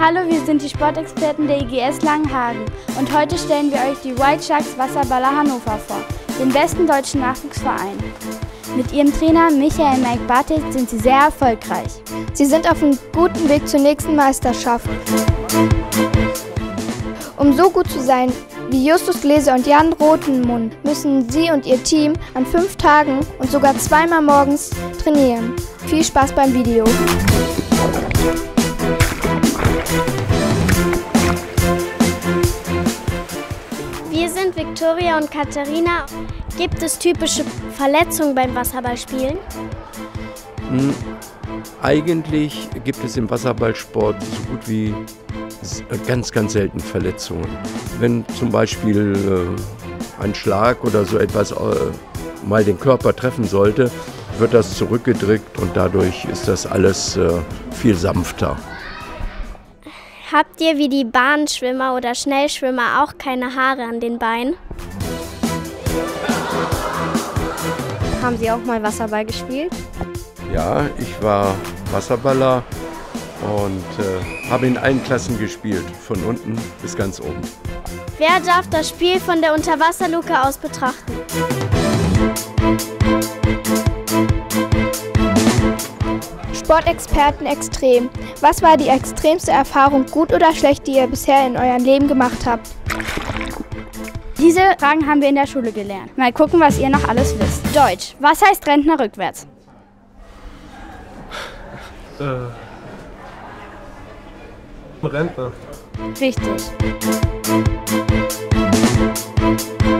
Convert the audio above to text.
Hallo, wir sind die Sportexperten der IGS Langenhagen und heute stellen wir euch die White Sharks Wasserballer Hannover vor, den besten deutschen Nachwuchsverein. Mit ihrem Trainer Michael Mike Bartelt sind sie sehr erfolgreich. Sie sind auf einem guten Weg zur nächsten Meisterschaft. Um so gut zu sein wie Justus Gläser und Jan Rotenmund müssen Sie und Ihr Team an 5 Tagen und sogar 2-mal morgens trainieren. Viel Spaß beim Video! Wir sind Viktoria und Katharina. Gibt es typische Verletzungen beim Wasserballspielen? Eigentlich gibt es im Wasserballsport so gut wie ganz, ganz selten Verletzungen. Wenn zum Beispiel ein Schlag oder so etwas mal den Körper treffen sollte, wird das zurückgedrückt und dadurch ist das alles viel sanfter. Habt ihr wie die Bahnschwimmer oder Schnellschwimmer auch keine Haare an den Beinen? Haben Sie auch mal Wasserball gespielt? Ja, ich war Wasserballer und habe in allen Klassen gespielt, von unten bis ganz oben. Wer darf das Spiel von der Unterwasserluke aus betrachten? Sportexperten extrem. Was war die extremste Erfahrung, gut oder schlecht, die ihr bisher in eurem Leben gemacht habt? Diese Fragen haben wir in der Schule gelernt. Mal gucken, was ihr noch alles wisst. Deutsch. Was heißt Rentner rückwärts? Rentner. Richtig.